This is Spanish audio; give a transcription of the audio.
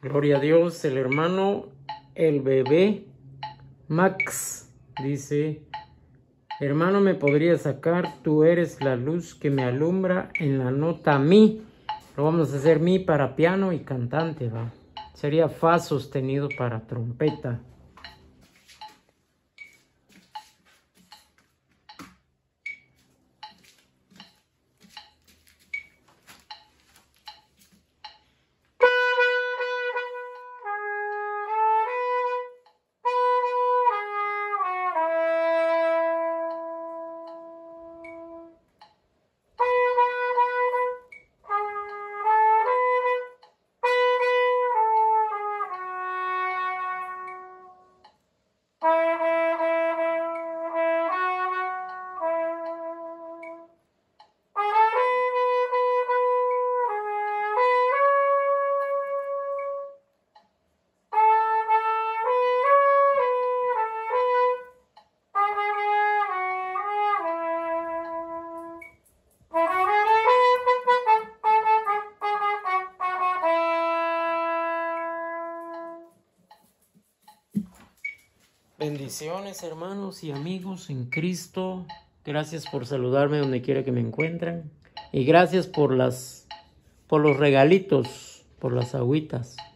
Gloria a Dios. El hermano, el bebé Max, dice: hermano, ¿me podría sacar? Tú eres la luz que me alumbra en la nota mi. Lo vamos a hacer mi para piano y cantante, va. Sería fa sostenido para trompeta. Bendiciones, hermanos y amigos en Cristo. Gracias por saludarme donde quiera que me encuentren. Y gracias por los regalitos, por las agüitas.